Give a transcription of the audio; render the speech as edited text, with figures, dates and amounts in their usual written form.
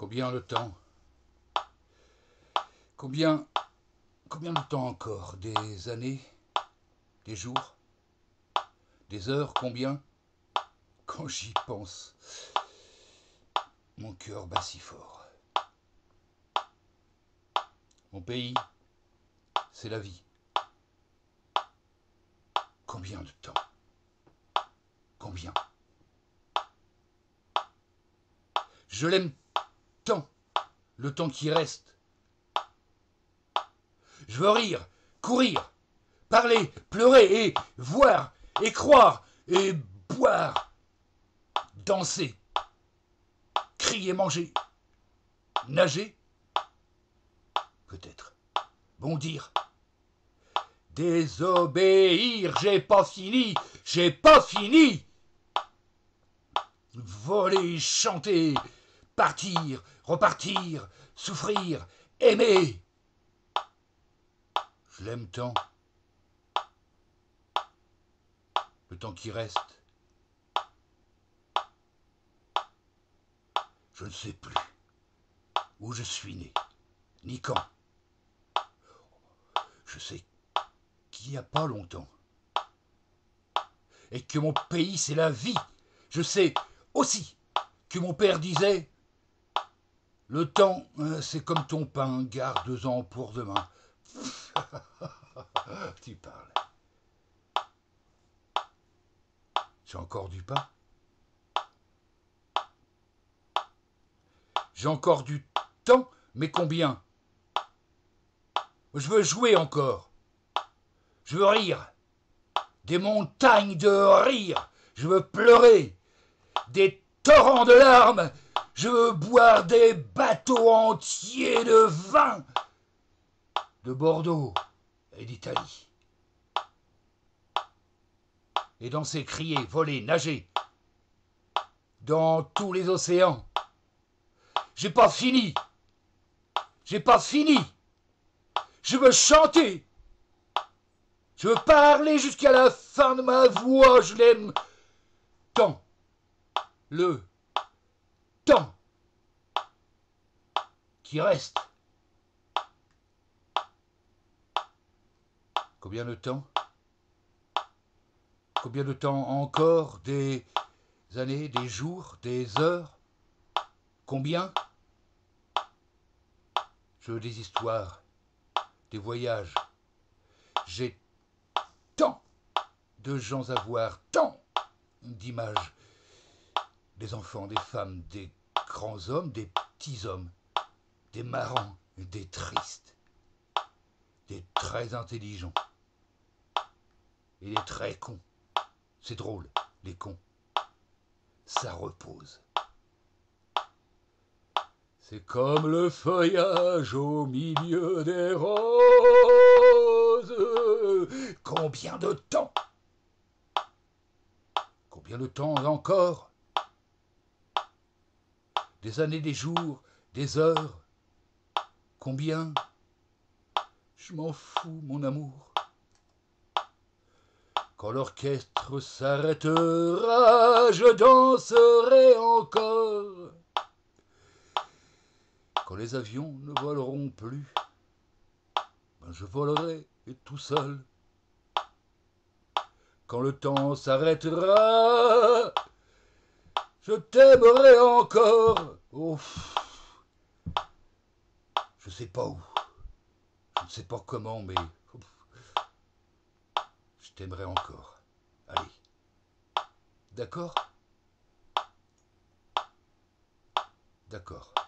Combien de temps? Combien de temps encore? Des années? Des jours? Des heures? Combien? Quand j'y pense, mon cœur bat si fort. Mon pays, c'est la vie. Combien de temps? Combien? Je l'aime tant, le temps qui reste. Je veux rire, courir, parler, pleurer et voir et croire et boire, danser, crier, manger, nager, peut-être, bondir, désobéir, j'ai pas fini, voler, chanter, partir, repartir, souffrir, aimer. Je l'aime tant, le temps qui reste. Je ne sais plus où je suis né, ni quand. Je sais qu'il n'y a pas longtemps. Et que mon pays, c'est la vie. Je sais aussi que mon père disait « Le temps, c'est comme ton pain, garde-en pour demain. » Tu parles. J'ai encore du pain. J'ai encore du temps, mais combien? Je veux jouer encore. Je veux rire. Des montagnes de rire. Je veux pleurer. Des torrents de larmes. Je veux boire des bateaux entiers de vin. De Bordeaux et d'Italie. Et danser, crier, voler, nager. Dans tous les océans. J'ai pas fini. J'ai pas fini. Je veux chanter. Je veux parler jusqu'à la fin de ma voix. Je l'aime tant. Le temps qui reste. Combien de temps? Combien de temps encore? Des années, des jours, des heures? Combien? Je veux des histoires, des voyages. J'ai tant de gens à voir, tant d'images. Des enfants, des femmes, des grands hommes, des petits hommes, des marrants, des tristes, des très intelligents et des très cons. C'est drôle, les cons. Ça repose. C'est comme le feuillage au milieu des roses. Combien de temps? Combien de temps encore? Des années, des jours, des heures. Combien? Je m'en fous, mon amour. Quand l'orchestre s'arrêtera, je danserai encore. Quand les avions ne voleront plus, je volerai tout seul. Quand le temps s'arrêtera, je t'aimerai encore. Oh, je sais pas où, je ne sais pas comment, mais je t'aimerai encore. Allez, d'accord? D'accord.